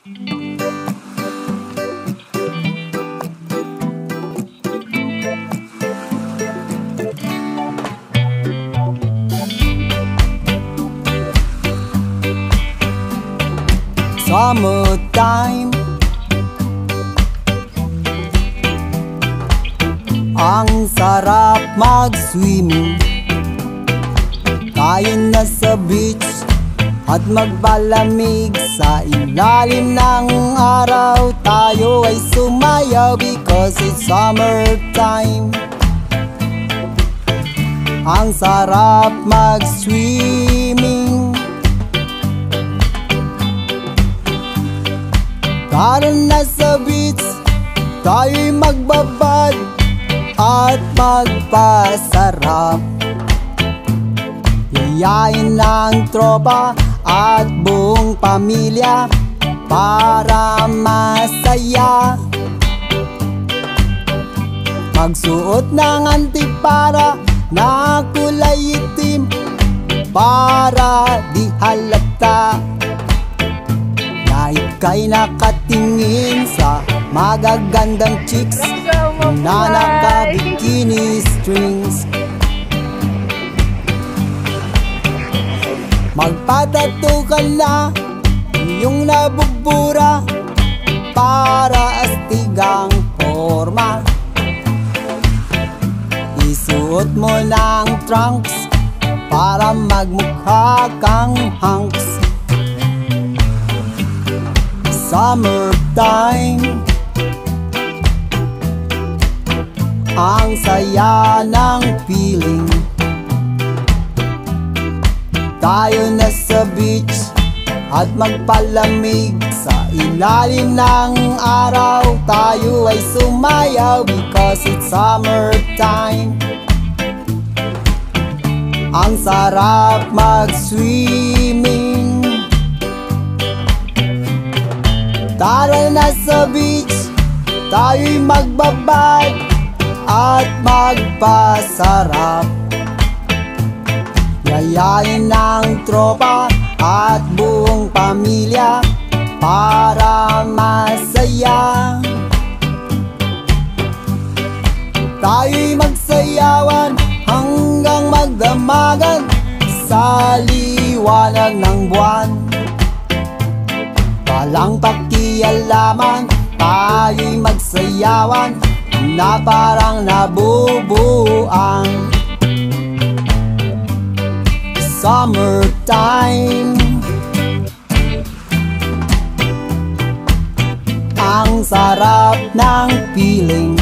Summertime, ang sarap mag-swimming. Tayo na sa beach at magpalamig. Sa ilalim ng araw tayo ay sumayaw, because it's summertime. Ang sarap mag-swimming. Tara na sa beach, tayo'y magbabad at magpasarap. Yayain ng tropa at buong pamilya para masaya. Magsuot ng antipara na kulay itim para di halata na ika'y nakatingin sa magagandang chicks na naka-bikini strings. Magpatato ka na yung nabubura para astigang forma. Isuot mo ng trunks para magmukha kang hunks. Summertime, ang saya ng feeling. Tayo na sa beach at magpalamig. Sa ilalim ng araw tayo ay sumayaw, because it's summertime. Ang sarap mag-swimming. Tara na sa beach, tayo'y magbabad at magpasarap. Yayain ng tropa at buong pamilya para masaya. Tayo'y magsayawan hanggang magdamagan sa liwanag ng buwan. Walang pakialaman, tayo'y magsayawan na parang nabubuan. Summertime, ang sarap ng feeling.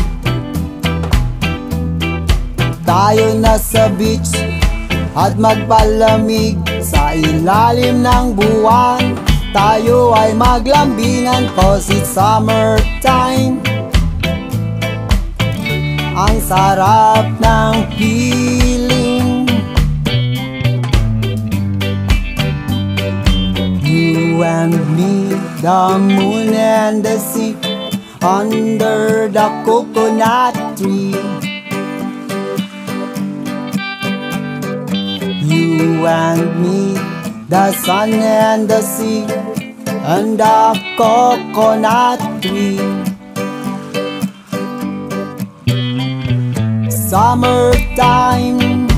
Tayo na sa beach at magpalamig. Sa ilalim ng buwan tayo ay maglambingan, cause it's summertime. Ang sarap ng feeling. You and me, the moon and the sea, under the coconut tree. You and me, the sun and the sea, and the coconut tree. Summertime,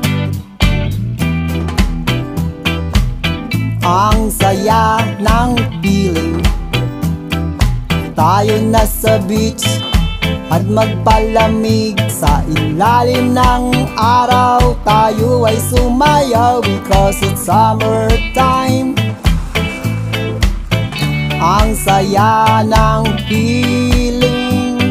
ang saya ng feeling. Tayo na sa beach at magpalamig. Sa ilalim ng araw tayo ay sumayaw, because it's summertime. Ang saya ng feeling.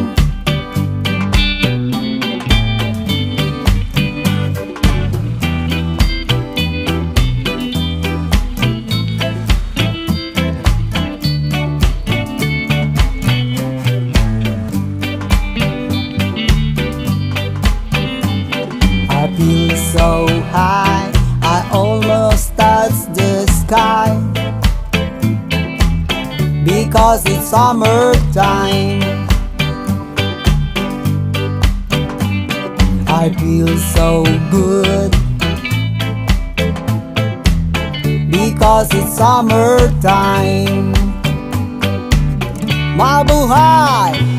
I feel so high, I almost touch the sky, because it's summertime. I feel so good, because it's summertime. Mabuhay!